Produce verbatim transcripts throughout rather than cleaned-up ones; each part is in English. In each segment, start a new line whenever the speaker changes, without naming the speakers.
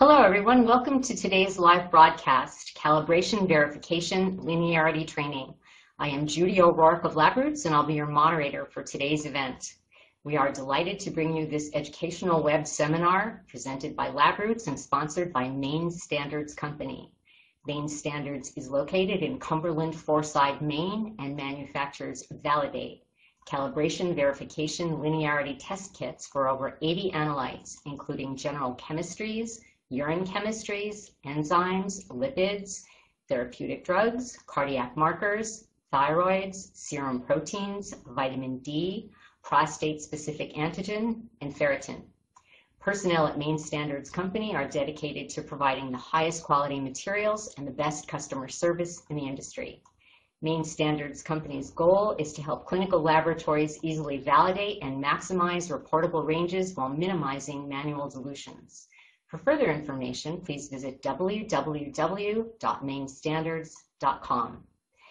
Hello everyone, welcome to today's live broadcast, Calibration, Verification, Linearity Training. I am Judy O'Rourke of LabRoots and I'll be your moderator for today's event. We are delighted to bring you this educational web seminar presented by LabRoots and sponsored by Maine Standards Company. Maine Standards is located in Cumberland, Foreside, Maine and manufactures Validate, calibration, verification, linearity test kits for over eighty analytes, including general chemistries, urine chemistries, enzymes, lipids, therapeutic drugs, cardiac markers, thyroids, serum proteins, vitamin D, prostate-specific antigen, and ferritin. Personnel at Maine Standards Company are dedicated to providing the highest quality materials and the best customer service in the industry. Maine Standards Company's goal is to help clinical laboratories easily validate and maximize reportable ranges while minimizing manual dilutions. For further information, please visit w w w dot maine standards dot com.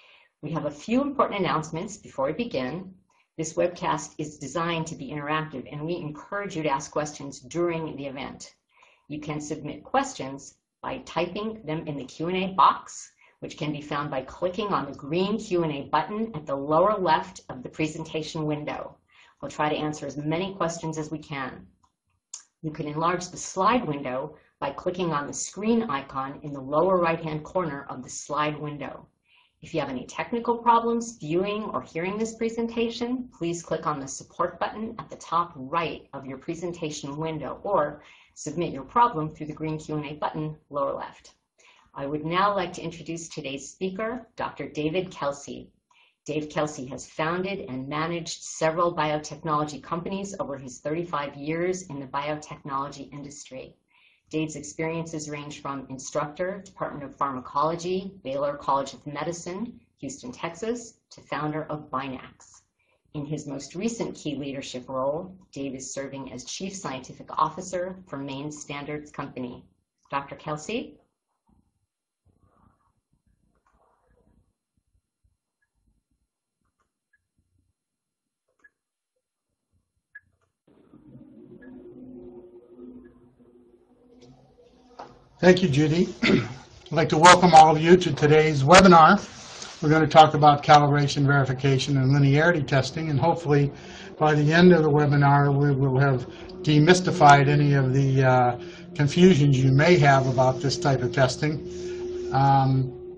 We have a few important announcements before we begin. This webcast is designed to be interactive, and we encourage you to ask questions during the event. You can submit questions by typing them in the Q and A box, which can be found by clicking on the green Q and A button at the lower left of the presentation window. We'll try to answer as many questions as we can. You can enlarge the slide window by clicking on the screen icon in the lower right-hand corner of the slide window. If you have any technical problems viewing or hearing this presentation, please click on the support button at the top right of your presentation window or submit your problem through the green Q and A button lower left. I would now like to introduce today's speaker, Doctor David Kelsey. Dave Kelsey has founded and managed several biotechnology companies over his thirty-five years in the biotechnology industry. Dave's experiences range from instructor, Department of Pharmacology, Baylor College of Medicine, Houston, Texas, to founder of Binax. In his most recent key leadership role, Dave is serving as Chief Scientific Officer for Maine Standards Company. Doctor Kelsey?
Thank you, Judy. I'd like to welcome all of you to today's webinar. We're going to talk about calibration, verification, and linearity testing, and hopefully by the end of the webinar we will have demystified any of the uh, confusions you may have about this type of testing. Um,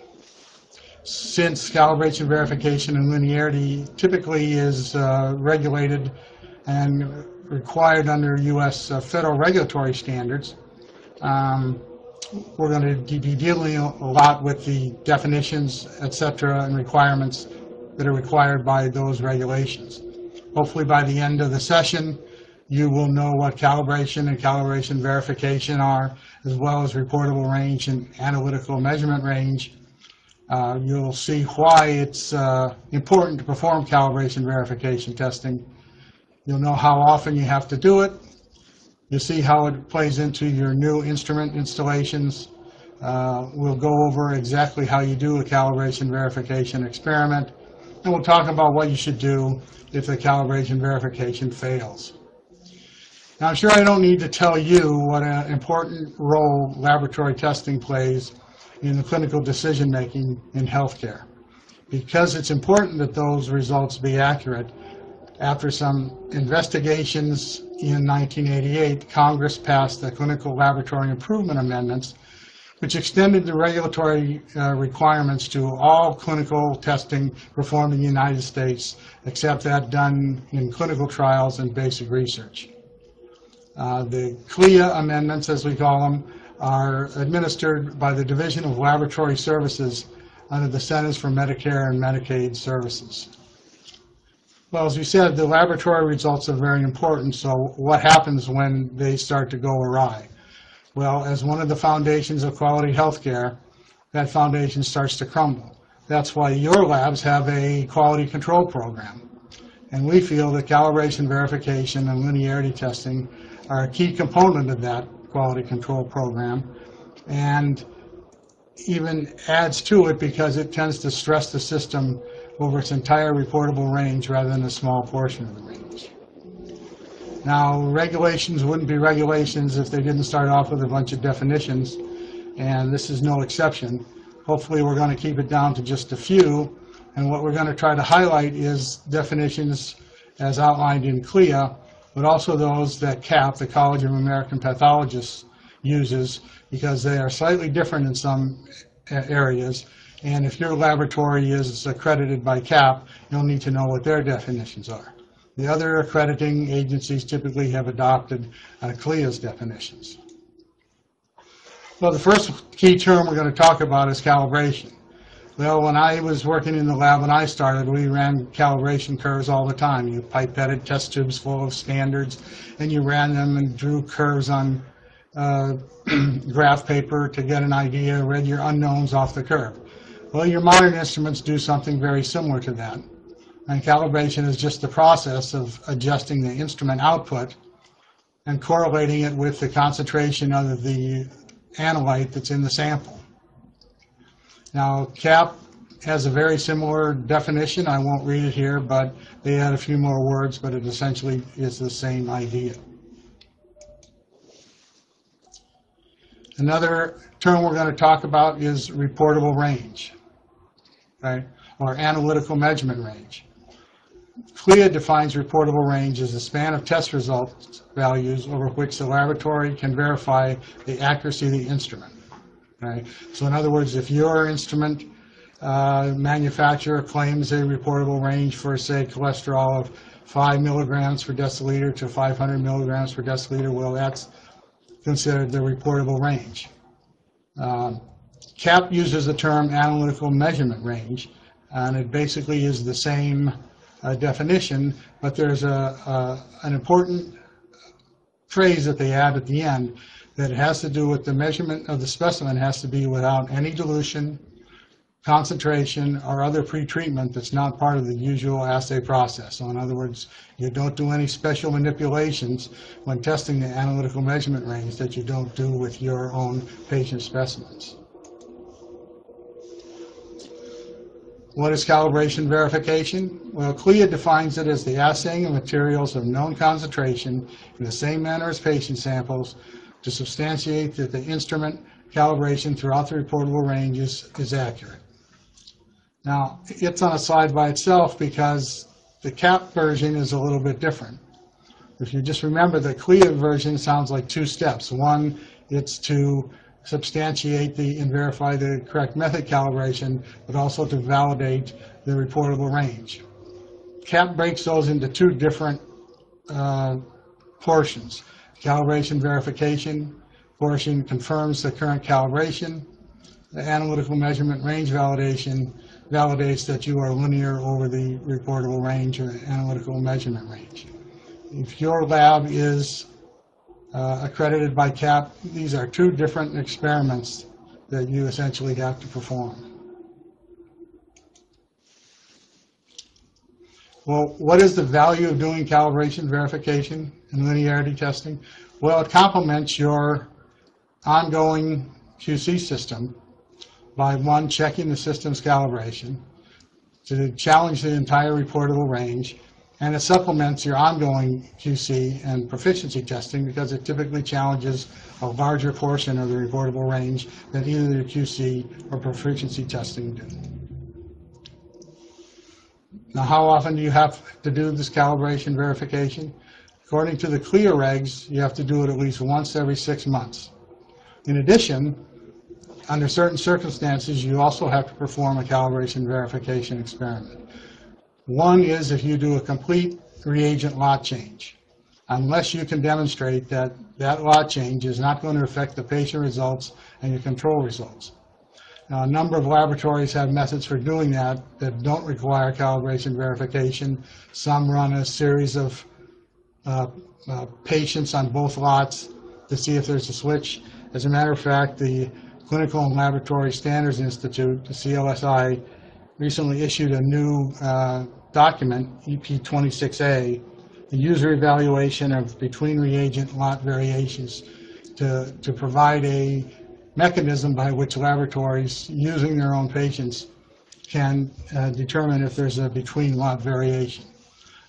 since calibration, verification, and linearity typically is uh, regulated and required under U S uh, federal regulatory standards, Um, we're going to be dealing a lot with the definitions, et cetera, and requirements that are required by those regulations. Hopefully by the end of the session, you will know what calibration and calibration verification are, as well as reportable range and analytical measurement range. Uh, you'll see why it's uh, important to perform calibration verification testing. You'll know how often you have to do it. You'll see how it plays into your new instrument installations. Uh, we'll go over exactly how you do a calibration verification experiment, and we'll talk about what you should do if the calibration verification fails. Now, I'm sure I don't need to tell you what an important role laboratory testing plays in the clinical decision-making in healthcare. Because it's important that those results be accurate, after some investigations in nineteen eighty-eight, Congress passed the Clinical Laboratory Improvement Amendments, which extended the regulatory uh, requirements to all clinical testing performed in the United States, except that done in clinical trials and basic research. Uh, the C L I A amendments, as we call them, are administered by the Division of Laboratory Services under the Centers for Medicare and Medicaid Services. Well, as we said, the laboratory results are very important, so what happens when they start to go awry? Well, as one of the foundations of quality healthcare, that foundation starts to crumble. That's why your labs have a quality control program. And we feel that calibration, verification, and linearity testing are a key component of that quality control program, and even adds to it because it tends to stress the system over its entire reportable range rather than a small portion of the range. Now, regulations wouldn't be regulations if they didn't start off with a bunch of definitions, and this is no exception. Hopefully we're going to keep it down to just a few, and what we're going to try to highlight is definitions as outlined in C L I A, but also those that C A P, the College of American Pathologists, uses, because they are slightly different in some areas, and if your laboratory is accredited by C A P, you'll need to know what their definitions are. The other accrediting agencies typically have adopted uh, C L I A's definitions. Well, the first key term we're going to talk about is calibration. Well, when I was working in the lab when I started, we ran calibration curves all the time. You pipetted test tubes full of standards, and you ran them and drew curves on uh, graph paper to get an idea, read your unknowns off the curve. Well, your modern instruments do something very similar to that. And calibration is just the process of adjusting the instrument output and correlating it with the concentration of the analyte that's in the sample. Now, C A P has a very similar definition. I won't read it here, but they add a few more words, but it essentially is the same idea. Another term we're going to talk about is reportable range, right, or analytical measurement range. C L I A defines reportable range as the span of test results values over which the laboratory can verify the accuracy of the instrument. Right? So in other words, if your instrument uh, manufacturer claims a reportable range for, say, cholesterol of five milligrams per deciliter to five hundred milligrams per deciliter, well, that's considered the reportable range. Um, C A P uses the term analytical measurement range, and it basically is the same uh, definition, but there's a, a, an important phrase that they add at the end, that it has to do with the measurement of the specimen has to be without any dilution, concentration, or other pretreatment that's not part of the usual assay process. So in other words, you don't do any special manipulations when testing the analytical measurement range that you don't do with your own patient specimens. What is calibration verification? Well, C L I A defines it as the assaying of materials of known concentration in the same manner as patient samples to substantiate that the instrument calibration throughout the reportable range is, is accurate. Now, it's on a slide by itself because the C A P version is a little bit different. If you just remember, the C L I A version sounds like two steps. One, it's to substantiate the and verify the correct method calibration, but also to validate the reportable range. C A P breaks those into two different uh, portions. Calibration verification portion confirms the current calibration. The analytical measurement range validation validates that you are linear over the reportable range or analytical measurement range. If your lab is uh, accredited by C A P, these are two different experiments that you essentially have to perform. Well, what is the value of doing calibration verification and linearity testing? Well, it complements your ongoing Q C system by, one, checking the system's calibration, to challenge the entire reportable range, and it supplements your ongoing Q C and proficiency testing because it typically challenges a larger portion of the reportable range than either the Q C or proficiency testing do. Now, how often do you have to do this calibration verification? According to the C L I A regs, you have to do it at least once every six months. In addition, under certain circumstances, you also have to perform a calibration verification experiment. One is if you do a complete reagent lot change, unless you can demonstrate that that lot change is not going to affect the patient results and your control results. Now, a number of laboratories have methods for doing that that don't require calibration verification. Some run a series of uh, uh, patients on both lots to see if there's a switch. As a matter of fact, the Clinical and Laboratory Standards Institute, the C L S I, recently issued a new uh, document, E P twenty-six A, a user evaluation of between reagent lot variations to, to provide a mechanism by which laboratories using their own patients can uh, determine if there's a between lot variation.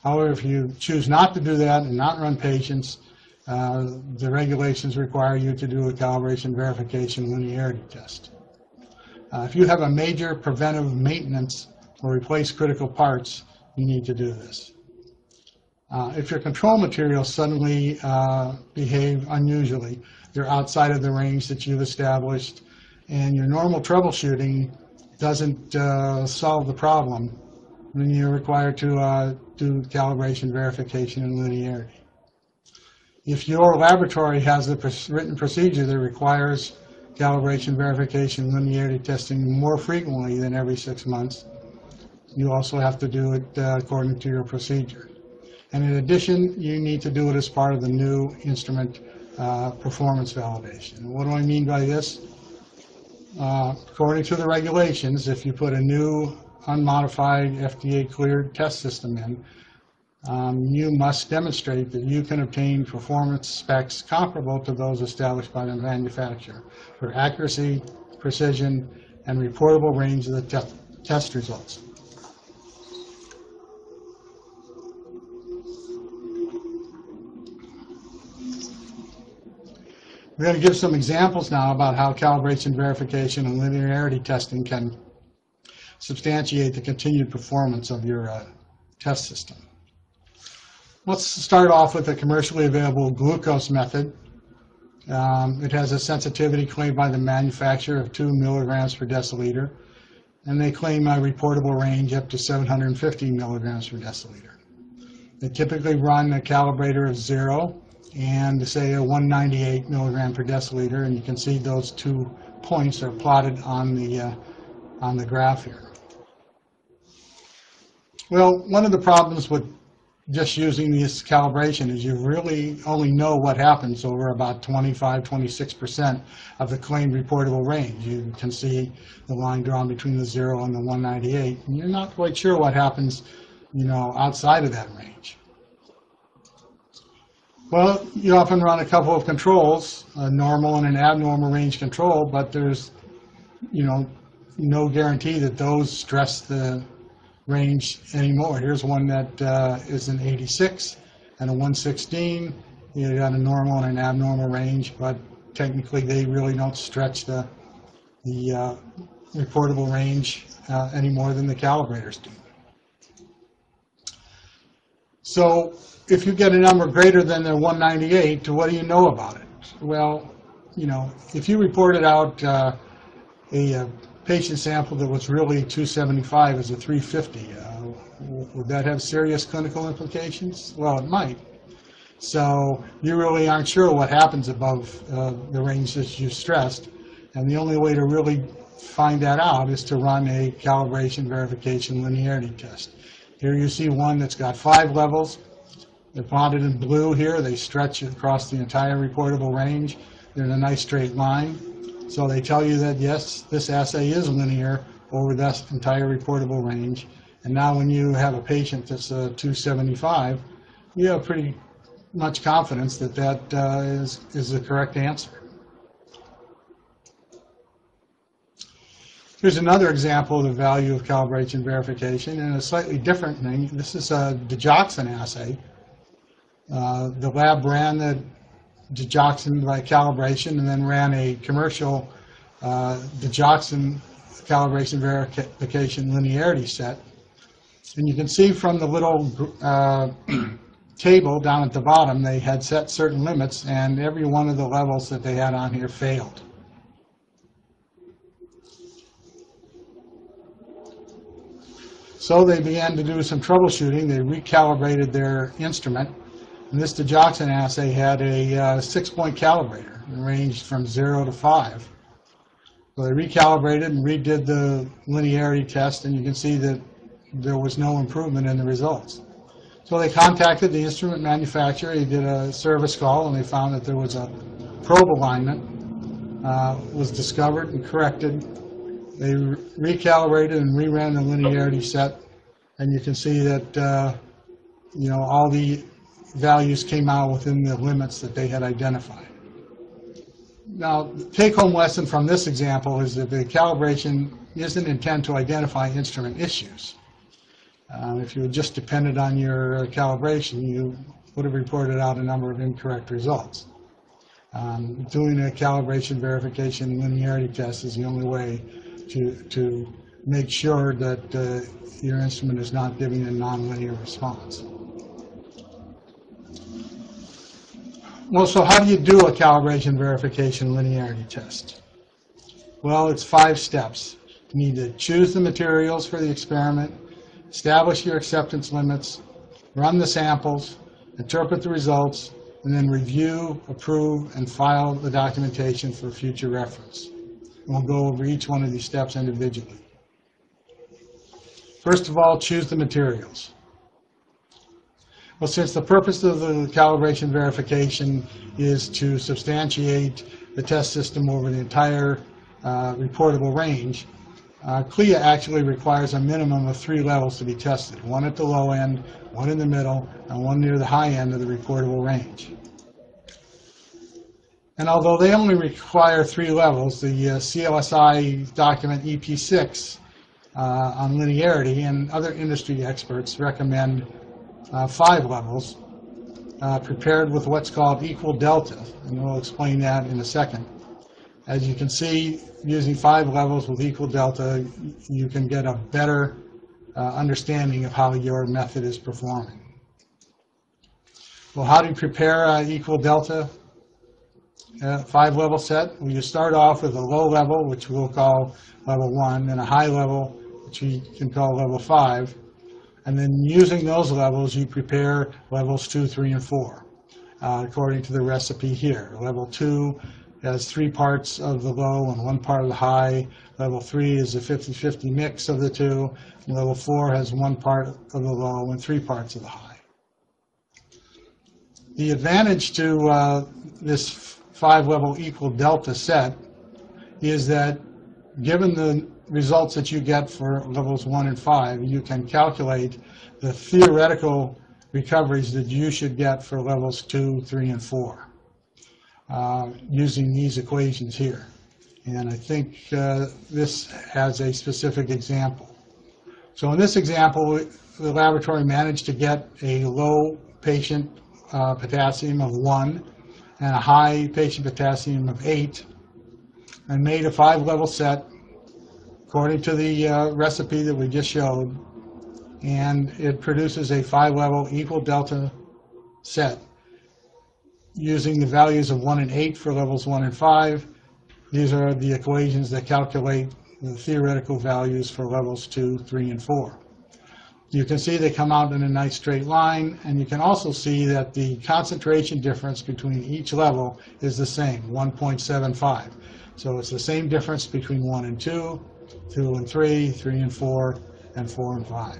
However, if you choose not to do that and not run patients, uh, the regulations require you to do a calibration verification linearity test. Uh, if you have a major preventive maintenance or replace critical parts, you need to do this. Uh, if your control materials suddenly uh, behave unusually, they're outside of the range that you've established, and your normal troubleshooting doesn't uh, solve the problem, then you're required to uh, do calibration verification and linearity. If your laboratory has a written procedure that requires calibration verification linearity testing more frequently than every six months, you also have to do it uh, according to your procedure. And in addition, you need to do it as part of the new instrument uh, performance validation. What do I mean by this? Uh, according to the regulations, if you put a new unmodified F D A-cleared test system in, um, you must demonstrate that you can obtain performance specs comparable to those established by the manufacturer for accuracy, precision, and reportable range of the te test results. We're going to give some examples now about how calibration verification and linearity testing can substantiate the continued performance of your uh, test system. Let's start off with the commercially available glucose method. Um, it has a sensitivity claimed by the manufacturer of two milligrams per deciliter, and they claim a reportable range up to seven hundred fifty milligrams per deciliter. They typically run a calibrator of zero and say a one ninety-eight milligram per deciliter, and you can see those two points are plotted on the uh, on the graph here. Well, one of the problems with just using this calibration is you really only know what happens over about twenty-five, twenty-six percent of the claimed reportable range. You can see the line drawn between the zero and the one ninety-eight, and you're not quite sure what happens, you know, outside of that range. Well, you often run a couple of controls, a normal and an abnormal range control, but there's, you know, no guarantee that those stress the range anymore. Here's one that uh, is an eighty-six and a one sixteen. You got a normal and an abnormal range, but technically they really don't stretch the, the uh, reportable range uh, any more than the calibrators do. So if you get a number greater than the one ninety-eight, what do you know about it? Well, you know, if you reported out uh, a, a patient sample that was really two seventy-five as a three fifty, uh, would that have serious clinical implications? Well, it might. So you really aren't sure what happens above uh, the range that you stressed, and the only way to really find that out is to run a calibration verification linearity test. Here you see one that's got five levels. They're plotted in blue here. They stretch across the entire reportable range. They're in a nice straight line. So they tell you that, yes, this assay is linear over that entire reportable range. And now when you have a patient that's uh, two seventy-five, you have pretty much confidence that that uh, is, is the correct answer. Here's another example of the value of calibration verification in a slightly different thing. This is a digoxin assay. Uh, the lab ran the digoxin by calibration and then ran a commercial uh, digoxin calibration verification linearity set. And you can see from the little uh, table down at the bottom, they had set certain limits, and every one of the levels that they had on here failed. So they began to do some troubleshooting. They recalibrated their instrument. And this digoxin assay had a uh, six-point calibrator. It ranged from zero to five. So they recalibrated and redid the linearity test, and you can see that there was no improvement in the results. So they contacted the instrument manufacturer. They did a service call, and they found that there was a probe alignment uh, was discovered and corrected. They re recalibrated and reran the linearity set, and you can see that uh, you know, all the values came out within the limits that they had identified. Now, the take-home lesson from this example is that the calibration isn't intended to identify instrument issues. Um, if you had just depended on your uh, calibration, you would have reported out a number of incorrect results. Um, doing a calibration verification linearity test is the only way to, to make sure that uh, your instrument is not giving a nonlinear response. Well, so how do you do a calibration verification linearity test? Well, it's five steps. You need to choose the materials for the experiment, establish your acceptance limits, run the samples, interpret the results, and then review, approve, and file the documentation for future reference. And we'll go over each one of these steps individually. First of all, choose the materials. Well, since the purpose of the calibration verification is to substantiate the test system over the entire uh, reportable range, uh, C L I A actually requires a minimum of three levels to be tested, one at the low end, one in the middle, and one near the high end of the reportable range. And although they only require three levels, the uh, C L S I document E P six uh, on linearity and other industry experts recommend uh, five levels uh, prepared with what's called equal delta, and we'll explain that in a second. As you can see, using five levels with equal delta, you can get a better uh, understanding of how your method is performing. Well, how do you prepare uh, equal delta uh, five level set? Well, you start off with a low level, which we'll call level one, and a high level, which we can call level five. And then using those levels, you prepare levels two, three, and four, uh, according to the recipe here. Level two has three parts of the low and one part of the high. Level three is a fifty fifty mix of the two. And level four has one part of the low and three parts of the high. The advantage to uh, this five-level equal delta set is that given the results that you get for levels one and five, you can calculate the theoretical recoveries that you should get for levels two, three, and four. Uh, using these equations here. And I think uh, this has a specific example. So in this example, the laboratory managed to get a low patient uh, potassium of one and a high patient potassium of eight, and made a five-level set according to the uh, recipe that we just showed, and it produces a five-level equal delta set using the values of one and eight for levels one and five. These are the equations that calculate the theoretical values for levels two, three, and four. You can see they come out in a nice straight line, and you can also see that the concentration difference between each level is the same, one point seven five. So it's the same difference between one and two, two and three, three and four, and four and five.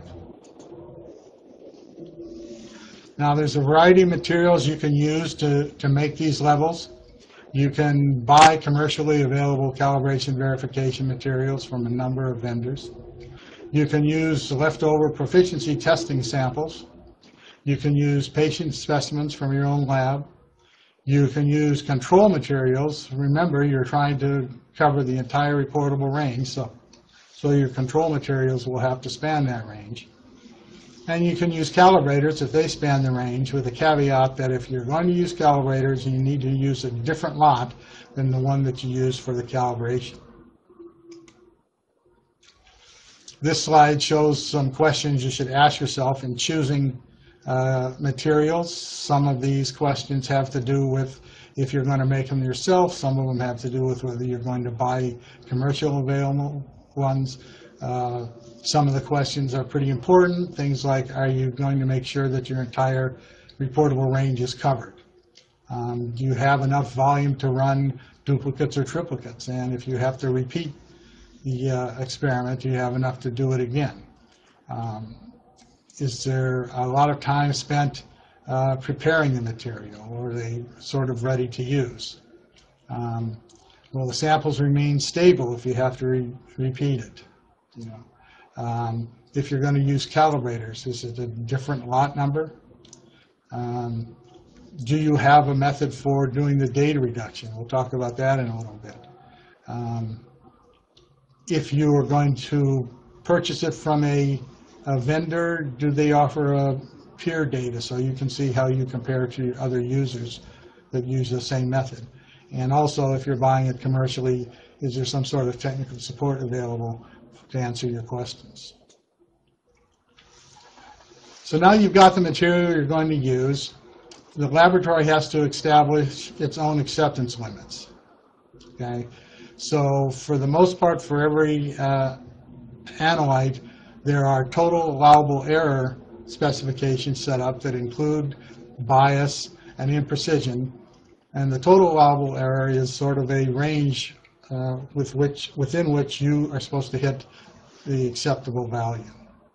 Now, there's a variety of materials you can use to, to make these levels. You can buy commercially available calibration verification materials from a number of vendors. You can use leftover proficiency testing samples. You can use patient specimens from your own lab. You can use control materials. Remember, you're trying to cover the entire reportable range, so, so your control materials will have to span that range. And you can use calibrators if they span the range, with a caveat that if you're going to use calibrators, you need to use a different lot than the one that you use for the calibration. This slide shows some questions you should ask yourself in choosing uh, materials. Some of these questions have to do with if you're going to make them yourself. Some of them have to do with whether you're going to buy commercial available ones. Uh, some of the questions are pretty important. Things like, are you going to make sure that your entire reportable range is covered? Um, do you have enough volume to run duplicates or triplicates? And if you have to repeat the uh, experiment, do you have enough to do it again? Um, is there a lot of time spent uh, preparing the material, or are they sort of ready to use? Um, will the samples remain stable if you have to re repeat it? You know, um, if you're going to use calibrators, is it a different lot number? Um, do you have a method for doing the data reduction? We'll talk about that in a little bit. Um, if you are going to purchase it from a a vendor, do they offer a peer data so you can see how you compare to other users that use the same method? And also, if you're buying it commercially, is there some sort of technical support available to answer your questions? So now you've got the material you're going to use. The laboratory has to establish its own acceptance limits. Okay, so for the most part, for every uh, analyte, there are total allowable error specifications set up that include bias and imprecision, and the total allowable error is sort of a range uh, with which, within which you are supposed to hit the acceptable value.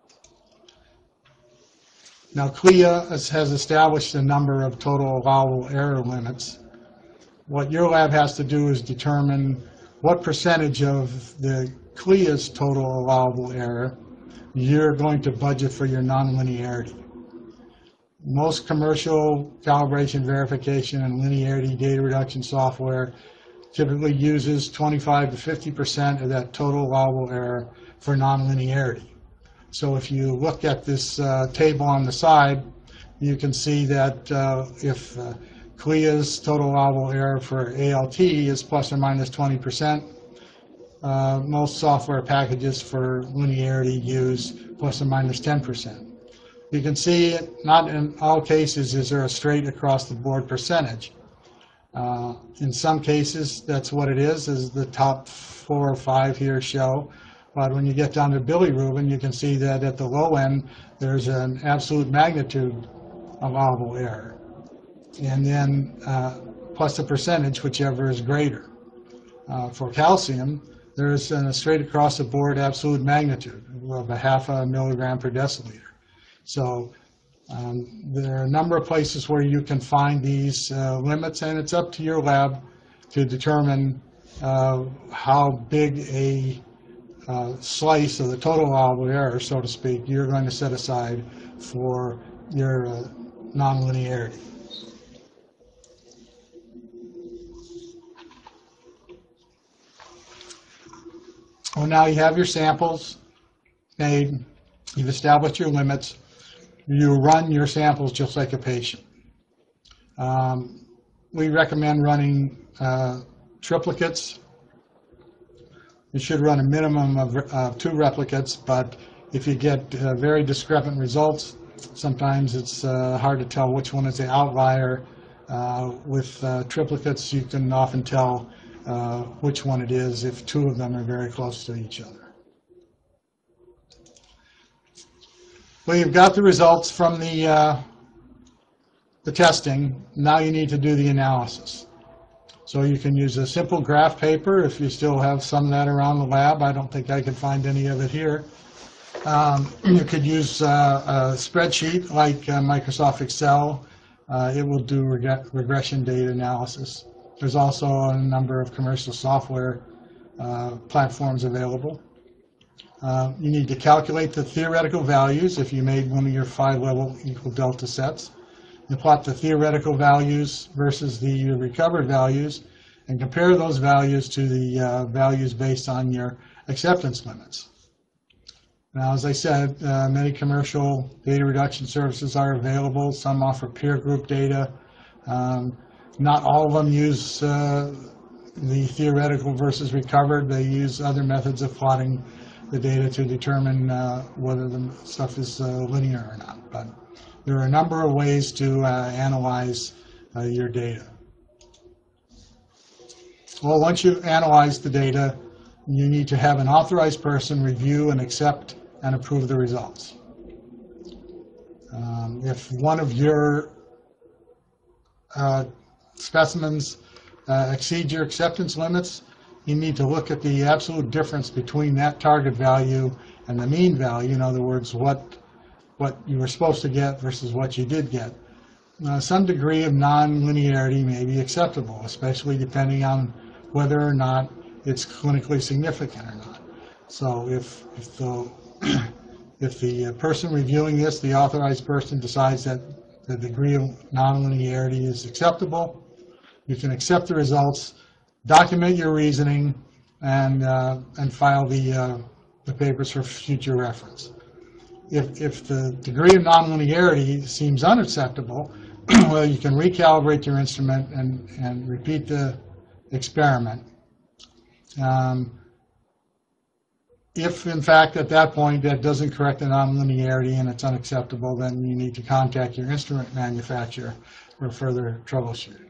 Now, C L I A has established a number of total allowable error limits. What your lab has to do is determine what percentage of the C L I A's total allowable error you're going to budget for your nonlinearity. Most commercial calibration, verification, and linearity data reduction software typically uses twenty-five to fifty percent of that total allowable error for nonlinearity. So if you look at this uh, table on the side, you can see that uh, if uh, C L I A's total allowable error for A L T is plus or minus twenty percent, uh, most software packages for linearity use plus or minus ten percent. You can see not in all cases is there a straight across the board percentage. Uh, in some cases, that's what it is, is the top four or five here show. But when you get down to bilirubin, you can see that at the low end, there's an absolute magnitude allowable error. And then uh, plus a percentage, whichever is greater. Uh, for calcium, there's a straight across the board absolute magnitude of a half a milligram per deciliter. So um, there are a number of places where you can find these uh, limits, and it's up to your lab to determine uh, how big a uh, slice of the total allowable error, so to speak, you're going to set aside for your uh, nonlinearity. Well, now you have your samples made, you've established your limits, you run your samples just like a patient. Um, we recommend running uh, triplicates. You should run a minimum of uh, two replicates, but if you get uh, very discrepant results, sometimes it's uh, hard to tell which one is the outlier. Uh, with uh, triplicates, you can often tell uh, which one it is if two of them are very close to each other. Well, you've got the results from the, uh, the testing. Now you need to do the analysis. So you can use a simple graph paper if you still have some of that around the lab. I don't think I can find any of it here. Um, you could use uh, a spreadsheet like uh, Microsoft Excel. Uh, it will do reg regression data analysis. There's also a number of commercial software uh, platforms available. Uh, you need to calculate the theoretical values if you made one of your five-level equal delta sets. You plot the theoretical values versus the recovered values and compare those values to the uh, values based on your acceptance limits. Now, as I said, uh, many commercial data reduction services are available. Some offer peer group data. Um, not all of them use uh, the theoretical versus recovered. They use other methods of plotting the data to determine uh, whether the stuff is uh, linear or not. But there are a number of ways to uh, analyze uh, your data. Well, once you've analyzed the data, you need to have an authorized person review and accept and approve the results. Um, if one of your uh, specimens uh, exceeds your acceptance limits, you need to look at the absolute difference between that target value and the mean value. In other words, what what you were supposed to get versus what you did get. Uh, some degree of non-linearity may be acceptable, especially depending on whether or not it's clinically significant or not. So if, if, the, if the person reviewing this, the authorized person, decides that the degree of non-linearity is acceptable, you can accept the results, document your reasoning, and, uh, and file the, uh, the papers for future reference. if, if the degree of nonlinearity seems unacceptable, well, you can recalibrate your instrument and, and repeat the experiment. Um, if, in fact, at that point that doesn't correct the nonlinearity and it's unacceptable, then you need to contact your instrument manufacturer for further troubleshooting.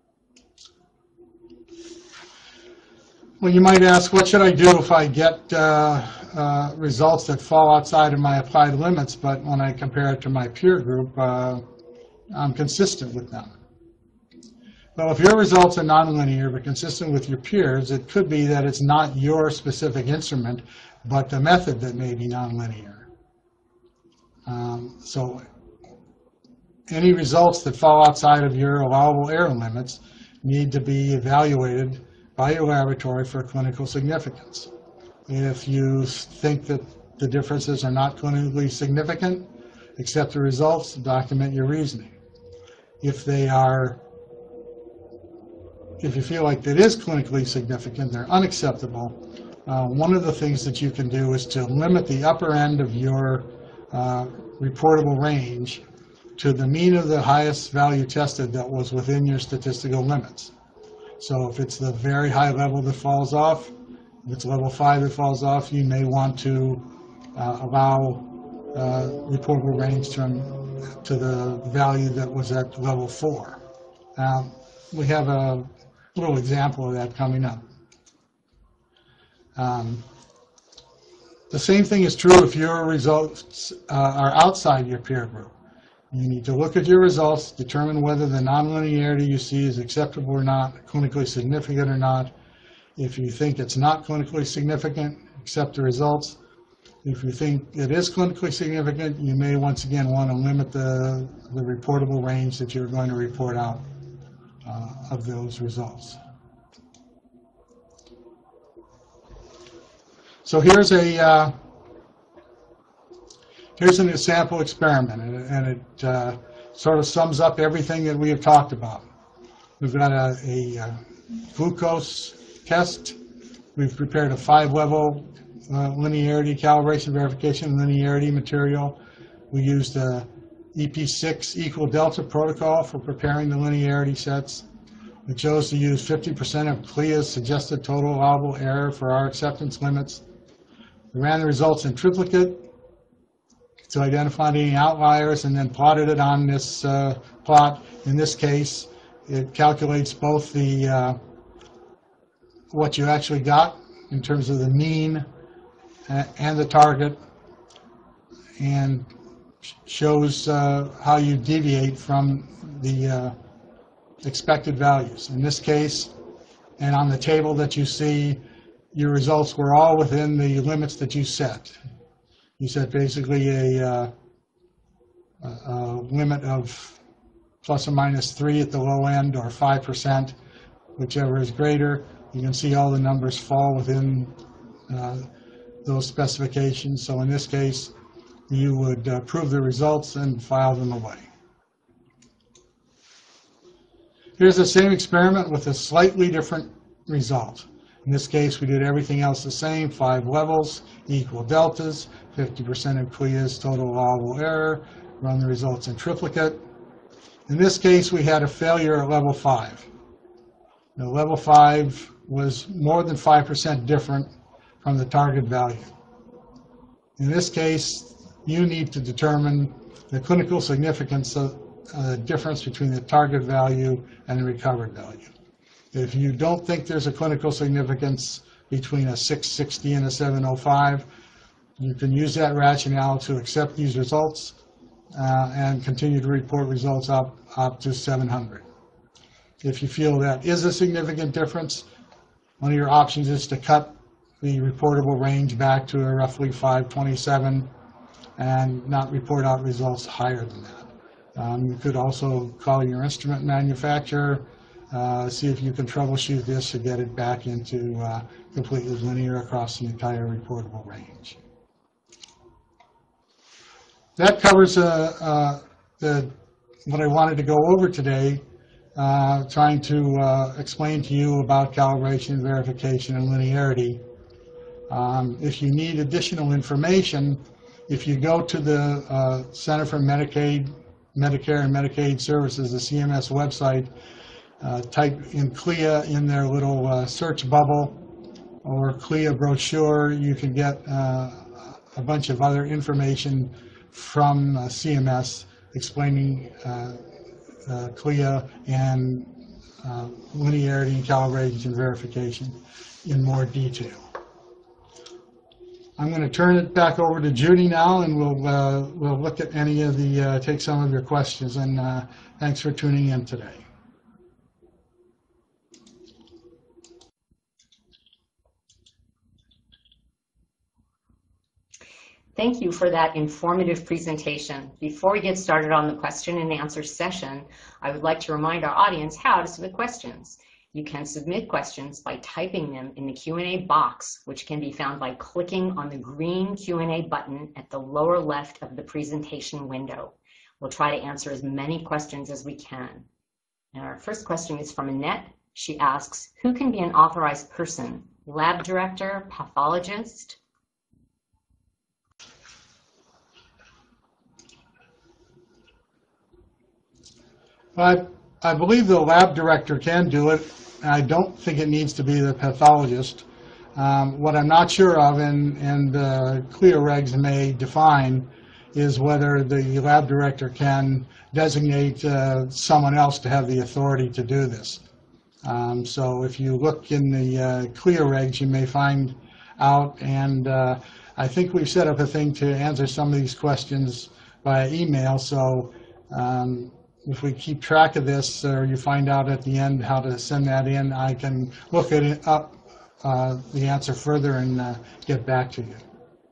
Well, you might ask, what should I do if I get uh, uh, results that fall outside of my applied limits, but when I compare it to my peer group, uh, I'm consistent with them? Well, if your results are nonlinear but consistent with your peers, it could be that it's not your specific instrument, but the method that may be nonlinear. Um, so any results that fall outside of your allowable error limits need to be evaluated by your laboratory for clinical significance. If you think that the differences are not clinically significant, accept the results, document your reasoning. If they are, if you feel like it is clinically significant, they're unacceptable, uh, one of the things that you can do is to limit the upper end of your uh, reportable range to the mean of the highest value tested that was within your statistical limits. So if it's the very high level that falls off, if it's level five that falls off, you may want to uh, allow uh, reportable range to, to the value that was at level four. Um, we have a little example of that coming up. Um, the same thing is true if your results uh, are outside your peer group. You need to look at your results, determine whether the nonlinearity you see is acceptable or not, clinically significant or not. If you think it's not clinically significant, accept the results. If you think it is clinically significant, you may once again want to limit the, the reportable range that you're going to report out uh, of those results. So here's a uh, here's an example experiment, and, and it uh, sort of sums up everything that we have talked about. We've got a, a, a glucose test. We've prepared a five-level uh, linearity calibration verification linearity material. We used a E P six equal delta protocol for preparing the linearity sets. We chose to use fifty percent of C L I A's suggested total allowable error for our acceptance limits. We ran the results in triplicate to identify any outliers and then plotted it on this uh, plot. In this case, it calculates both the uh, what you actually got in terms of the mean and the target, and shows uh, how you deviate from the uh, expected values. In this case, and on the table that you see, your results were all within the limits that you set. You set basically a, uh, a, a limit of plus or minus three at the low end, or five percent, whichever is greater. You can see all the numbers fall within uh, those specifications. So in this case, you would uh, prove the results and file them away. Here's the same experiment with a slightly different result. In this case, we did everything else the same, five levels, equal deltas, fifty percent of C L I A's total allowable error, run the results in triplicate. In this case, we had a failure at level five. Now, level five was more than five percent different from the target value. In this case, you need to determine the clinical significance of the uh, difference between the target value and the recovered value. If you don't think there's a clinical significance between a six sixty and a seven oh five, you can use that rationale to accept these results uh, and continue to report results up, up to seven hundred. If you feel that is a significant difference, one of your options is to cut the reportable range back to a roughly five twenty-seven and not report out results higher than that. Um, you could also call your instrument manufacturer, uh, see if you can troubleshoot this to get it back into uh, completely linear across the entire reportable range. That covers uh, uh, the, what I wanted to go over today, uh, trying to uh, explain to you about calibration, verification, and linearity. Um, if you need additional information, if you go to the uh, Center for Medicaid, Medicare and Medicaid Services, the C M S website, uh, type in C L I A in their little uh, search bubble, or C L I A brochure, you can get uh, a bunch of other information from uh, C M S explaining uh, uh, C L I A and uh, linearity and calibration verification in more detail. I'm going to turn it back over to Judy now, and we'll uh, we'll look at any of the uh, take some of your questions. And uh, thanks for tuning in today.
Thank you for that informative presentation. Before we get started on the question and answer session, I would like to remind our audience how to submit questions. You can submit questions by typing them in the Q and A box, which can be found by clicking on the green Q and A button at the lower left of the presentation window. We'll try to answer as many questions as we can. And our first question is from Annette. She asks, who can be an authorized person? Lab director, pathologist?
I, I believe the lab director can do it. I don't think it needs to be the pathologist. Um, what I'm not sure of, and, and uh, C L I A regs may define, is whether the lab director can designate uh, someone else to have the authority to do this. Um, so if you look in the uh, C L I A regs, you may find out, and uh, I think we've set up a thing to answer some of these questions via email, so um, if we keep track of this, or you find out at the end how to send that in, I can look at it up, uh, the answer further, and uh, get back to you.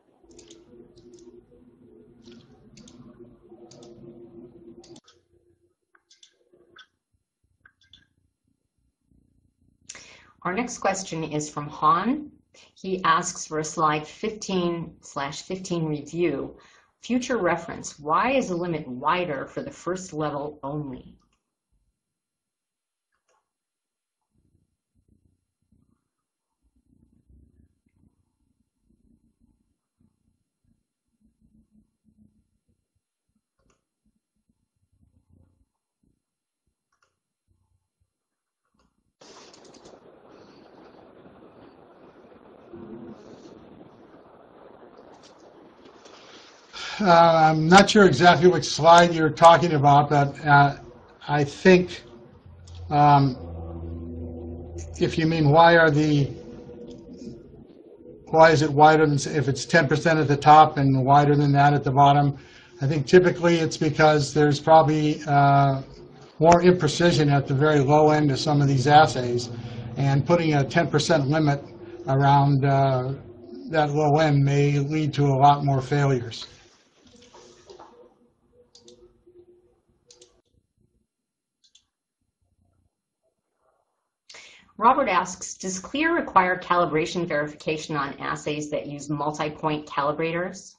Our next question is from Han. He asks for a slide fifteen slash fifteen review. Future reference, why is the limit wider for the first level only?
Uh, I'm not sure exactly which slide you're talking about, but uh, I think um, if you mean why are the why is it wider than if it's ten percent at the top and wider than that at the bottom, I think typically it's because there's probably uh, more imprecision at the very low end of some of these assays, and putting a ten percent limit around uh, that low end may lead to a lot more failures.
Robert asks, does C L I A require calibration verification on assays that use multi-point calibrators?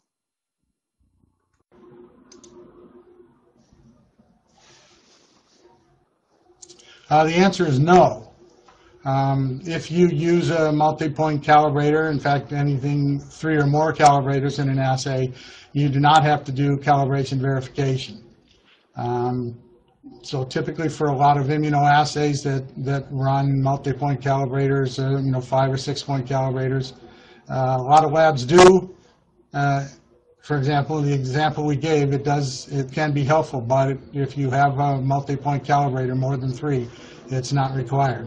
Uh, the answer is no. Um, if you use a multi-point calibrator, in fact, anything three or more calibrators in an assay, you do not have to do calibration verification. Um, So typically for a lot of immunoassays that, that run multi-point calibrators, uh, you know, five or six point calibrators, uh, a lot of labs do. Uh, for example, the example we gave, it does, it can be helpful, but if you have a multi-point calibrator, more than three, it's not required.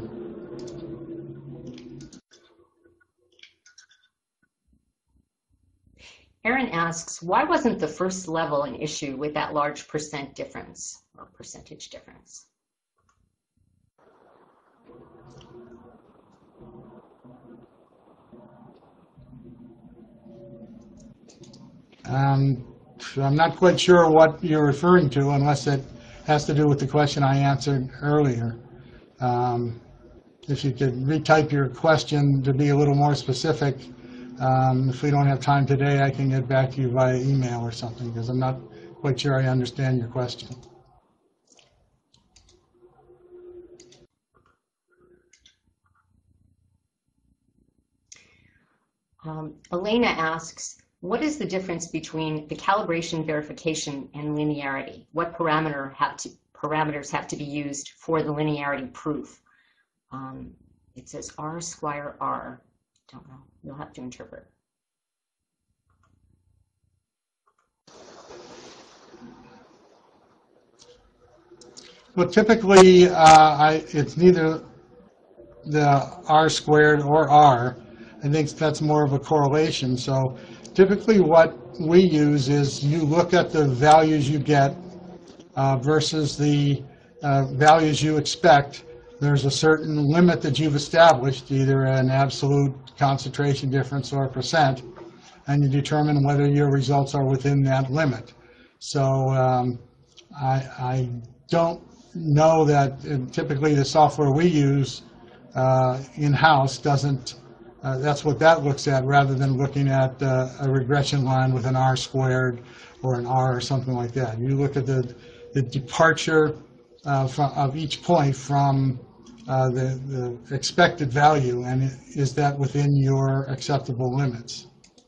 Aaron asks, why wasn't the first level an issue with that large percent difference or percentage difference?
Um, I'm not quite sure what you're referring to, unless it has to do with the question I answered earlier. Um, if you could retype your question to be a little more specific. Um, if we don't have time today, I can get back to you via email or something, because I'm not quite sure I understand your question.
Um, Elena asks, What is the difference between the calibration, verification, and linearity? What parameter have to, parameters have to be used for the linearity proof? Um, it says R square R. Don't know. You'll have to interpret.
Well, typically, uh, I, it's neither the R squared or R. I think that's more of a correlation. So typically what we use is you look at the values you get uh, versus the uh, values you expect. There's a certain limit that you've established, either an absolute concentration difference or a percent, and you determine whether your results are within that limit. So um, I, I don't know that uh, typically the software we use uh, in-house doesn't, uh, that's what that looks at rather than looking at uh, a regression line with an R squared or an R or something like that. You look at the, the departure uh, from, of each point from uh, the, the expected value, and is that within your acceptable limits.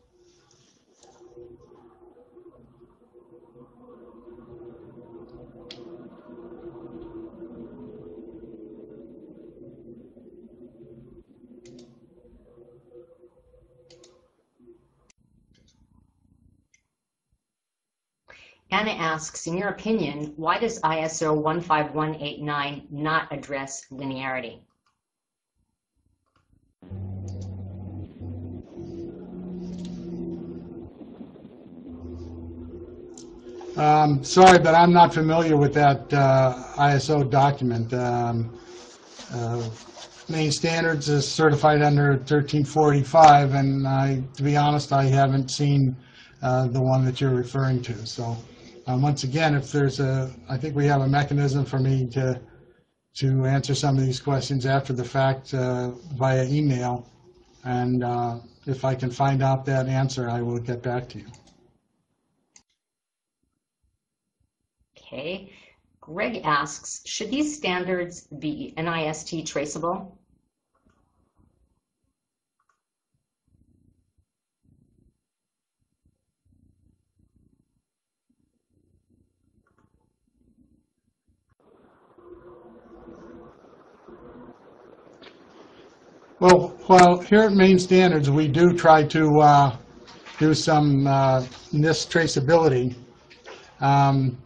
Anna asks, in your opinion, why does I S O one five one eight nine not address linearity?
Um, sorry, but I'm not familiar with that uh, I S O document. Um, uh, Maine Standards is certified under thirteen forty-five, and I, to be honest, I haven't seen uh, the one that you're referring to. So, um, once again, if there's a, I think we have a mechanism for me to to answer some of these questions after the fact uh, via email, and uh, if I can find out that answer, I will get back to you.
Okay. Greg asks, should these standards be NIST traceable?
Well, well, here at Maine Standards, we do try to uh, do some uh, NIST traceability. Um,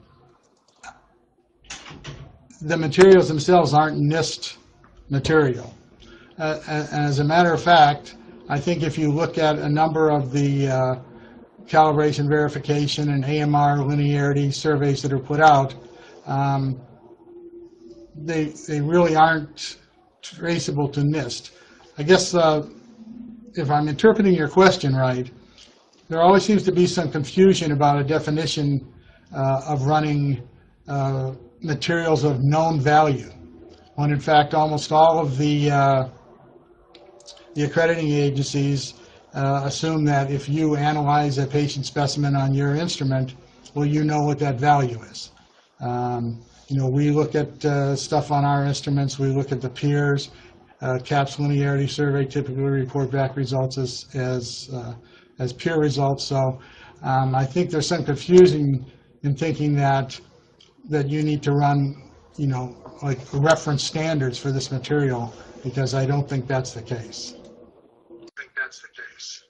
the materials themselves aren't NIST material. Uh, and as a matter of fact, I think if you look at a number of the uh, calibration, verification, and A M R linearity surveys that are put out, um, they, they really aren't traceable to NIST. I guess uh, if I'm interpreting your question right, there always seems to be some confusion about a definition uh, of running uh, materials of known value, when in fact almost all of the, uh, the accrediting agencies uh, assume that if you analyze a patient specimen on your instrument, well, you know what that value is. Um, you know, we look at uh, stuff on our instruments, we look at the peers. Uh, CAPS linearity survey typically report back results as as, uh, as peer results. So um, I think there's some confusion in thinking that that you need to run, you know, like reference standards for this material, because I don't think that's the case. I think that's the case.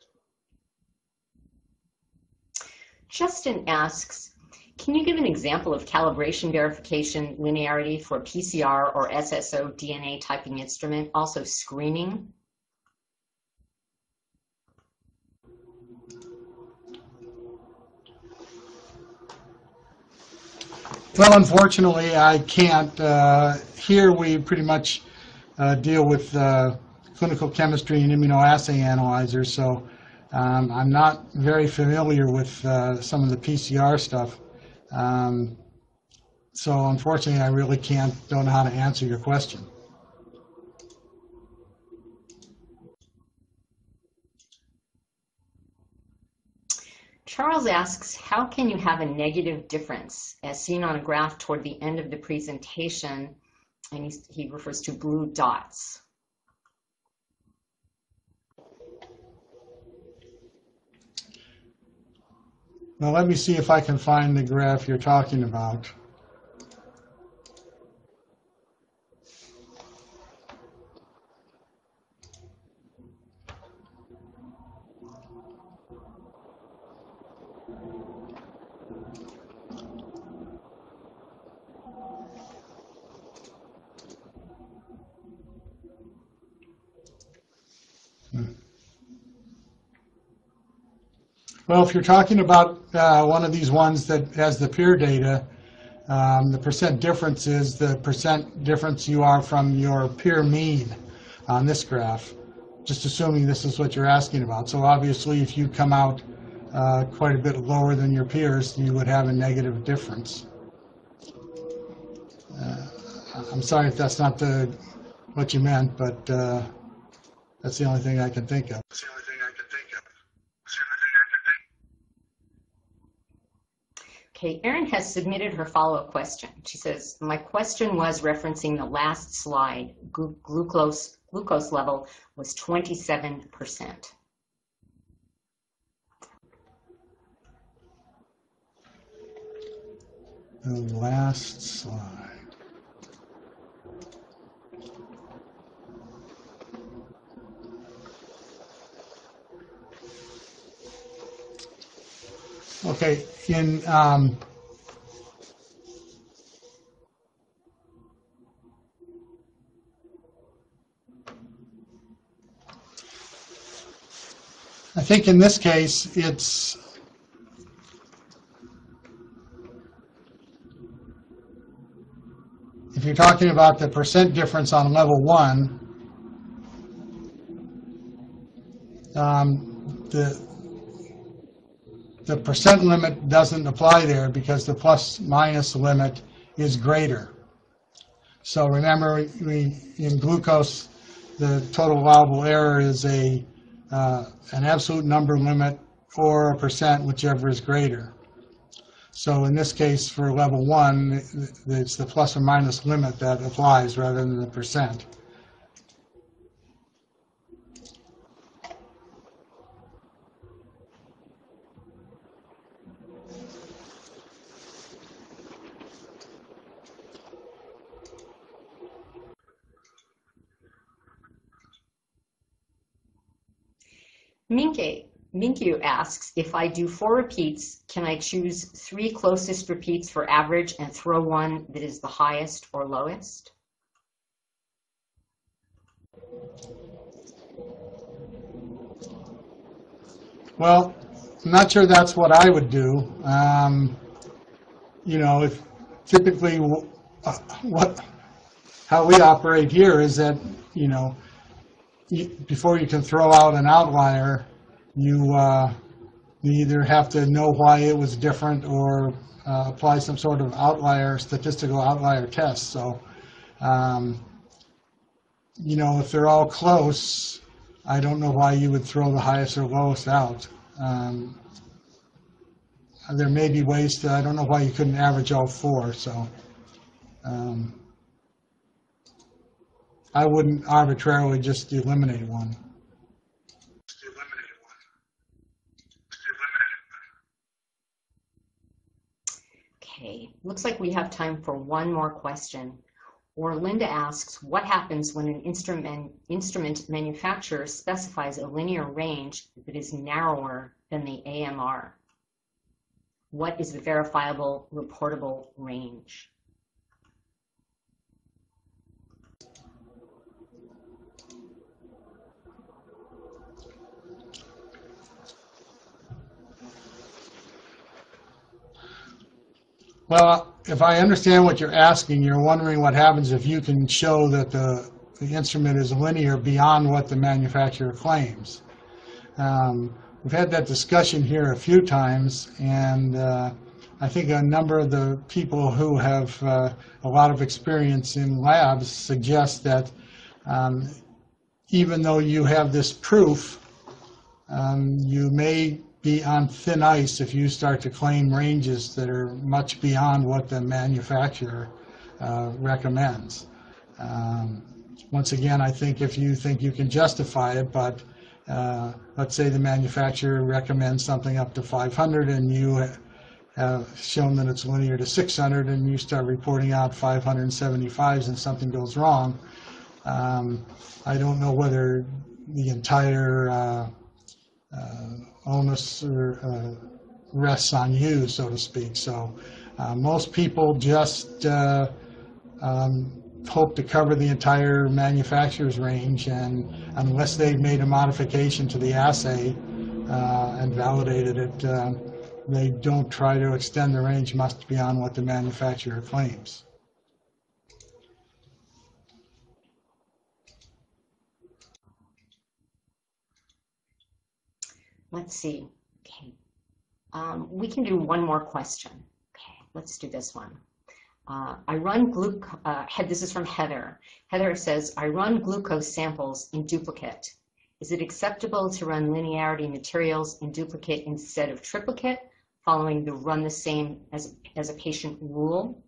Justin asks, can you give an example of calibration, verification, linearity for P C R or S S O D N A typing instrument, also screening?
Well, unfortunately, I can't. Uh, here we pretty much uh, deal with uh, clinical chemistry and immunoassay analyzers, so um, I'm not very familiar with uh, some of the P C R stuff. Um, so unfortunately, I really can't, don't know how to answer your question.
Charles asks, how can you have a negative difference as seen on a graph toward the end of the presentation? And he, he refers to blue dots.
Well, let me see if I can find the graph you're talking about. Well, if you're talking about uh, one of these ones that has the peer data, um, the percent difference is the percent difference you are from your peer mean on this graph, just assuming this is what you're asking about. So obviously, if you come out uh, quite a bit lower than your peers, you would have a negative difference. Uh, I'm sorry if that's not the, what you meant, but uh, that's the only thing I can think of.
Okay, Erin has submitted her follow-up question. She says, my question was referencing the last slide. Glu glucose, glucose level was twenty-seven percent.
The last slide. Okay, in um, I think in this case it's if you're talking about the percent difference on level one, um, the The percent limit doesn't apply there because the plus minus limit is greater. So remember, we, in glucose, the total allowable error is a uh, an absolute number limit or a percent, whichever is greater. So in this case, for level one, it's the plus or minus limit that applies rather than the percent.
Minke, Minkyu asks, if I do four repeats, can I choose three closest repeats for average and throw one that is the highest or lowest?
Well, I'm not sure that's what I would do. Um, you know, if typically uh, what how we operate here is that, you know, you, before you can throw out an outlier, you, uh, you either have to know why it was different or uh, apply some sort of outlier, statistical outlier test. So, um, you know, if they're all close, I don't know why you would throw the highest or lowest out. Um, there may be ways to, I don't know why you couldn't average all four, so um, I wouldn't arbitrarily just eliminate one.
Okay, looks like we have time for one more question. Or Linda asks, what happens when an instrument, instrument manufacturer specifies a linear range that is narrower than the A M R? What is the verifiable reportable range?
Well, if I understand what you're asking, you're wondering what happens if you can show that the, the instrument is linear beyond what the manufacturer claims. Um, we've had that discussion here a few times, and uh, I think a number of the people who have uh, a lot of experience in labs suggest that um, even though you have this proof, um, you may be on thin ice if you start to claim ranges that are much beyond what the manufacturer uh, recommends. Um, once again, I think if you think you can justify it, but uh, let's say the manufacturer recommends something up to five hundred and you have shown that it's linear to six hundred and you start reporting out five hundred seventy-fives and something goes wrong. Um, I don't know whether the entire uh, uh, onus or, uh, rests on you, so to speak. So uh, most people just uh, um, hope to cover the entire manufacturer's range, and unless they've made a modification to the assay uh, and validated it, uh, they don't try to extend the range much beyond what the manufacturer claims.
Let's see. Okay. Um, we can do one more question. Okay, let's do this one. Uh, I run glucose, uh, this is from Heather. Heather says, I run glucose samples in duplicate. Is it acceptable to run linearity materials in duplicate instead of triplicate, following the run the same as, as a patient rule?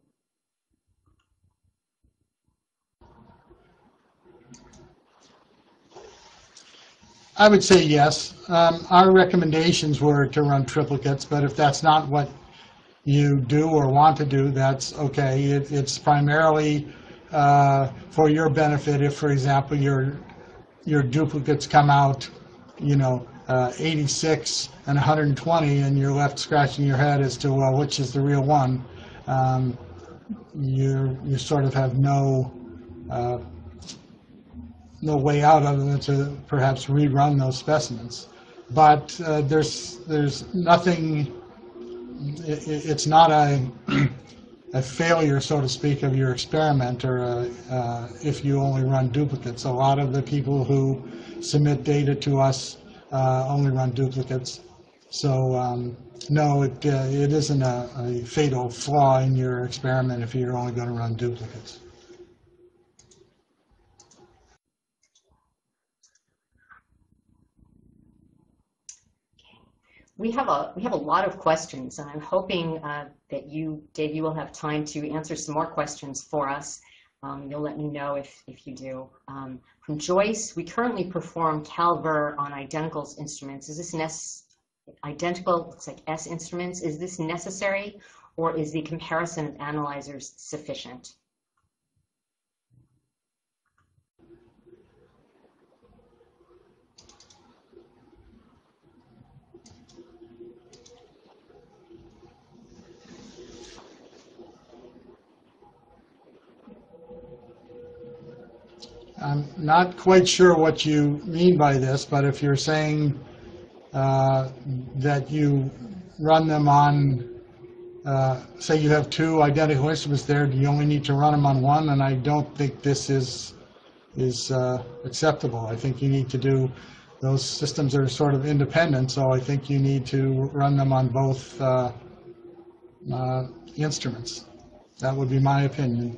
I would say yes. Um, our recommendations were to run triplicates, but if that's not what you do or want to do, that's okay. It, it's primarily uh, for your benefit if, for example, your your duplicates come out, you know, uh, eighty-six and one hundred twenty, and you're left scratching your head as to, well, which is the real one. Um, you you sort of have no uh, no way out other than to perhaps rerun those specimens. But uh, there's there's nothing. It, it's not a a failure, so to speak, of your experiment, or a, uh, if you only run duplicates. A lot of the people who submit data to us uh, only run duplicates. So um, no, it uh, it isn't a, a fatal flaw in your experiment if you're only going to run duplicates.
We have a we have a lot of questions, and I'm hoping uh, that you, Dave, you will have time to answer some more questions for us. Um, you'll let me know if if you do. Um, from Joyce, we currently perform CalVer on identical instruments. Is this nec identical? It's like S instruments. Is this necessary, or is the comparison of analyzers sufficient?
I'm not quite sure what you mean by this, but if you're saying uh, that you run them on, uh, say you have two identical instruments there, do you only need to run them on one? And I don't think this is is uh, acceptable. I think you need to do, those systems are sort of independent, so I think you need to run them on both uh, uh, instruments. That would be my opinion.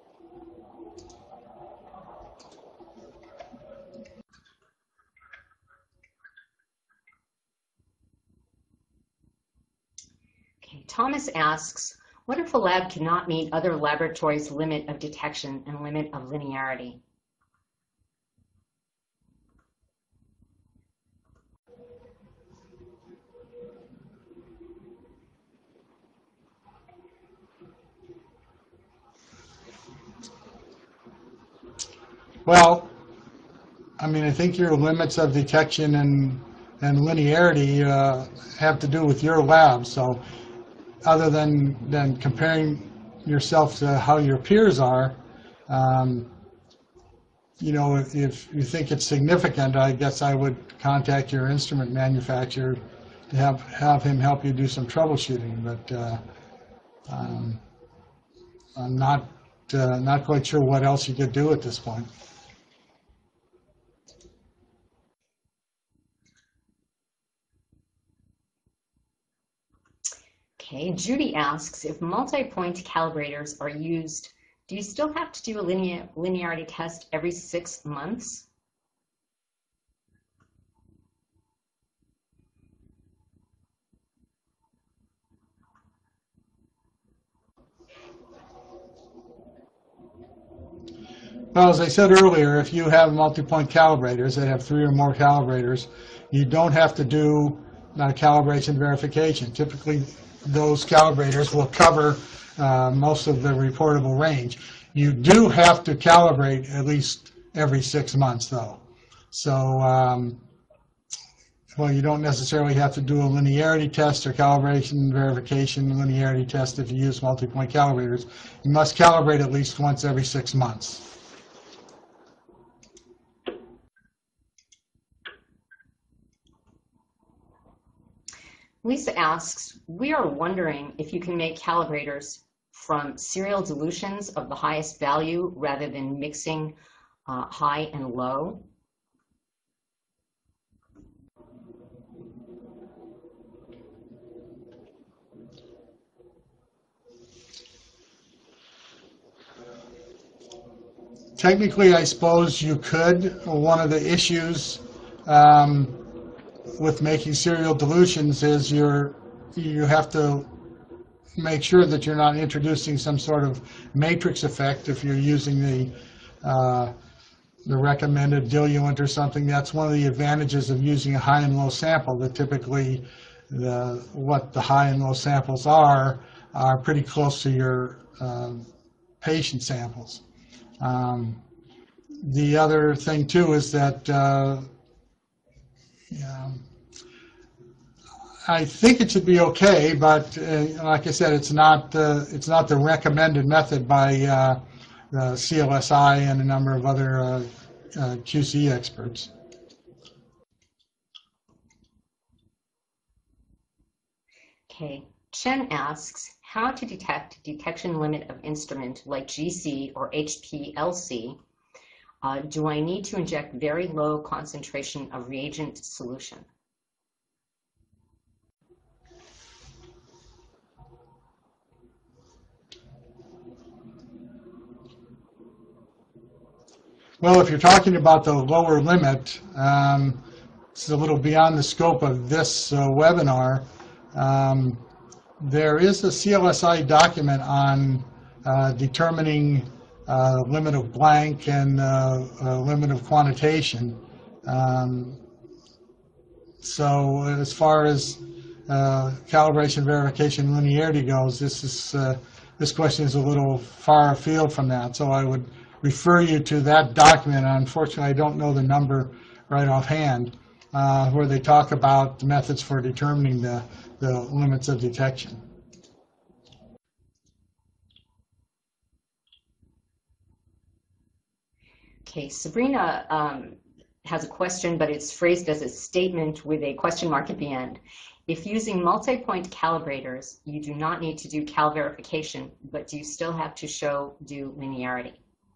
Okay, Thomas asks, what if a lab cannot meet other laboratories' limit of detection and limit of linearity?
Well, I mean, I think your limits of detection and and linearity uh, have to do with your lab. So, other than than comparing yourself to how your peers are, um, you know, if, if you think it's significant, I guess I would contact your instrument manufacturer to have have him help you do some troubleshooting. But uh, um, I'm not uh, not quite sure what else you could do at this point.
Okay, Judy asks, if multi-point calibrators are used, do you still have to do a linear, linearity test every six months?
Well, as I said earlier, if you have multi-point calibrators that have three or more calibrators, you don't have to do uh, calibration verification. Typically, those calibrators will cover uh, most of the reportable range. You do have to calibrate at least every six months, though. So, um, well, you don't necessarily have to do a linearity test or calibration verification linearity test if you use multi-point calibrators. You must calibrate at least once every six months.
Lisa asks, we are wondering if you can make calibrators from serial dilutions of the highest value rather than mixing uh, high and low.
Technically, I suppose you could. One of the issues um, with making serial dilutions is you're, you have to make sure that you're not introducing some sort of matrix effect if you're using the uh, the recommended diluent or something. That's one of the advantages of using a high and low sample, that typically the, what the high and low samples are are pretty close to your uh, patient samples. Um, the other thing too is that uh, yeah, I think it should be okay, but uh, like I said, it's not uh, it's not the recommended method by uh, the C L S I and a number of other uh, uh, Q C experts.
Okay, Chen asks, how to detect detection limit of instrument like G C or H P L C? Uh, do I need to inject very low concentration of reagent solution?
Well, if you're talking about the lower limit, um, it's a little beyond the scope of this uh, webinar. Um, there is a C L S I document on uh, determining uh, limit of blank and uh, uh, limit of quantitation. Um, so as far as uh, calibration, verification, linearity goes, this is uh, this question is a little far afield from that. So I would refer you to that document. Unfortunately, I don't know the number right offhand, uh, where they talk about the methods for determining the, the limits of detection.
Okay, Sabrina um, has a question, but it's phrased as a statement with a question mark at the end. If using multi-point calibrators, you do not need to do cal verification, but do you still have to show do linearity?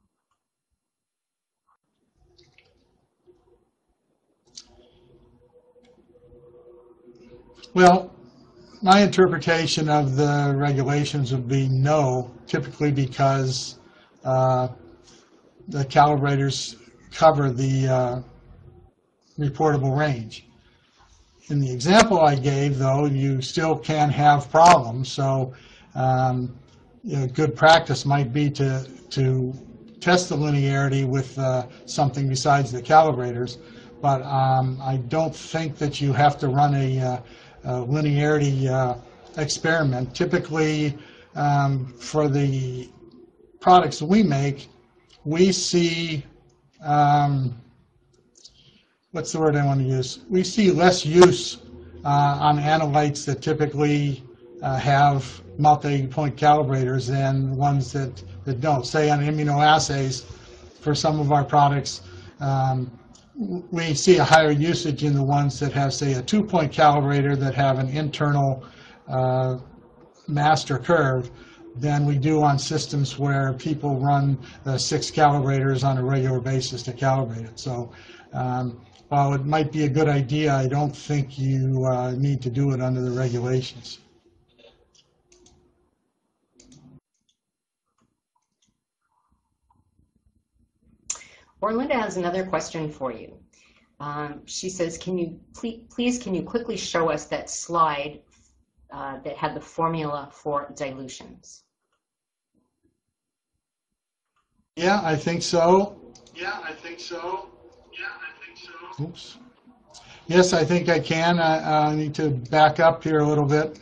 Well, my interpretation of the regulations would be no, typically because uh, the calibrators cover the uh, reportable range. In the example I gave, though, you still can have problems, so um, you know, good practice might be to, to test the linearity with uh, something besides the calibrators, but um, I don't think that you have to run a, uh, a linearity uh, experiment. Typically, um, for the products we make, we see, um, what's the word I want to use? We see less use uh, on analytes that typically uh, have multi-point calibrators than ones that, that don't. Say on immunoassays, for some of our products, um, we see a higher usage in the ones that have, say, a two-point calibrator that have an internal uh, master curve than we do on systems where people run uh, six calibrators on a regular basis to calibrate it. So um, while it might be a good idea, I don't think you uh, need to do it under the regulations.
Orlinda has another question for you. Um, she says, can you please, please can you quickly show us that slide uh, that had the formula for dilutions?
Yeah, I think so.
Yeah, I think so. Yeah, I think so.
Oops. Yes, I think I can. I, I need to back up here a little bit.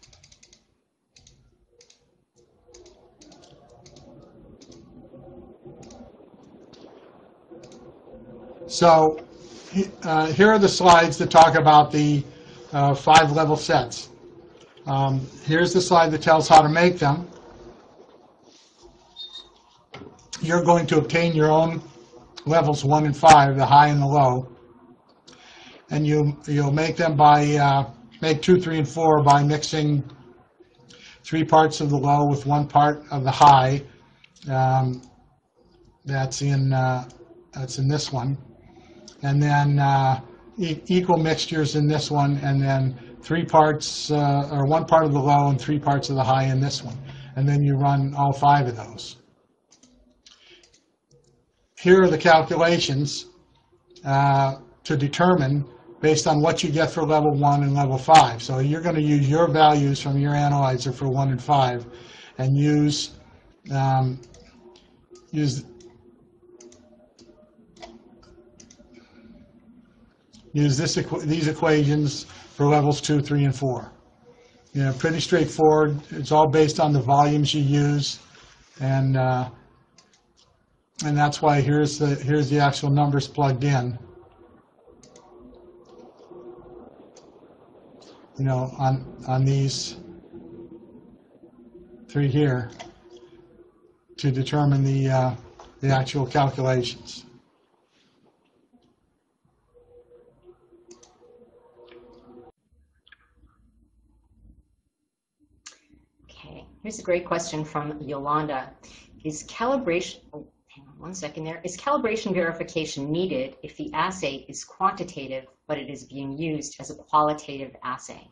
So uh, here are the slides that talk about the uh, five level sets. Um, here's the slide that tells how to make them. You're going to obtain your own levels one and five, the high and the low. And you, you'll make them by, uh, make two, three, and four by mixing three parts of the low with one part of the high. Um, that's in, uh, that's in this one. And then uh, e equal mixtures in this one, and then three parts, uh, or one part of the low and three parts of the high in this one. And then you run all five of those. Here are the calculations uh, to determine based on what you get for level one and level five. So you're going to use your values from your analyzer for one and five, and use um, use use this equ these equations for levels two, three, and four. You know, pretty straightforward. It's all based on the volumes you use, and uh, and that's why here's the here's the actual numbers plugged in. You know, on on these three here to determine the uh, the actual calculations.
Okay, here's a great question from Yolanda. Is calibration, oh, hang on one second there. Is calibration verification needed if the assay is quantitative, but it is being used as a qualitative assay?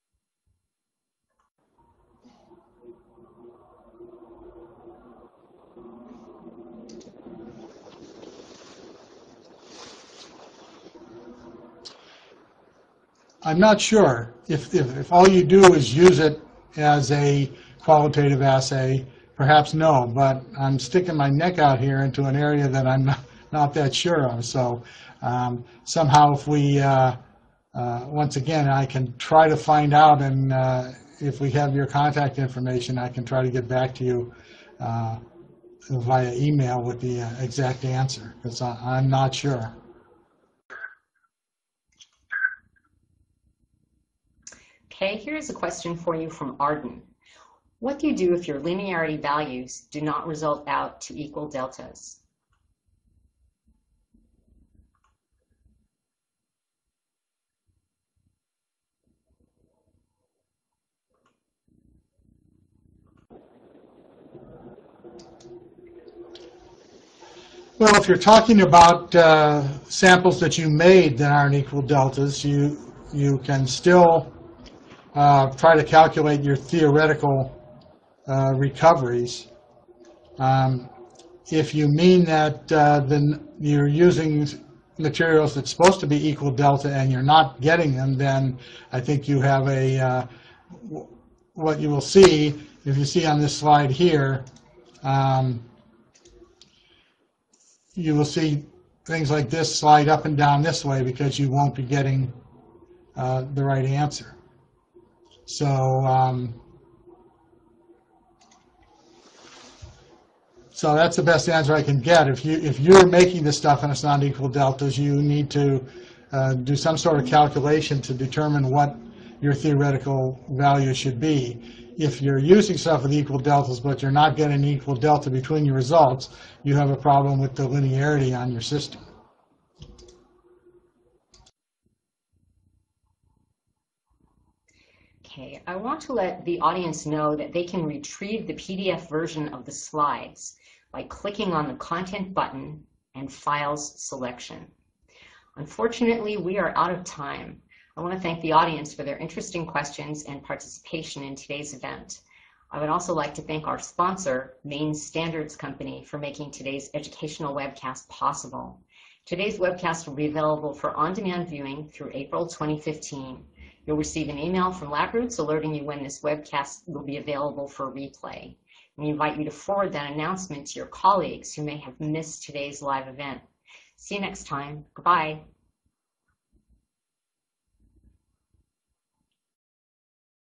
I'm not sure. If, if, if all you do is use it as a qualitative assay, perhaps no, but I'm sticking my neck out here into an area that I'm not, not that sure of. So um, somehow if we, uh, uh, once again, I can try to find out, and uh, if we have your contact information, I can try to get back to you uh, via email with the uh, exact answer, because I'm not sure.
Okay, here's a question for you from Arden. What do you do if your linearity values do not result out to equal deltas?
Well, if you're talking about uh, samples that you made that aren't equal deltas, you you can still uh, try to calculate your theoretical uh, recoveries. Um, if you mean that uh, then you're using materials that's supposed to be equal delta and you're not getting them, then I think you have a uh, what you will see if you see on this slide here. Um, you will see things like this slide up and down this way because you won't be getting uh, the right answer. So um, so that's the best answer I can get. If you if you're making this stuff and it's not equal deltas, you need to uh, do some sort of calculation to determine what your theoretical value should be. If you're using stuff with equal deltas, but you're not getting an equal delta between your results, you have a problem with the linearity on your system.
Okay, I want to let the audience know that they can retrieve the P D F version of the slides by clicking on the Content button and Files selection. Unfortunately, we are out of time. I want to thank the audience for their interesting questions and participation in today's event. I would also like to thank our sponsor, Maine Standards Company, for making today's educational webcast possible. Today's webcast will be available for on-demand viewing through April twenty fifteen. You'll receive an email from LabRoots alerting you when this webcast will be available for replay. We invite you to forward that announcement to your colleagues who may have missed today's live event. See you next time. Goodbye.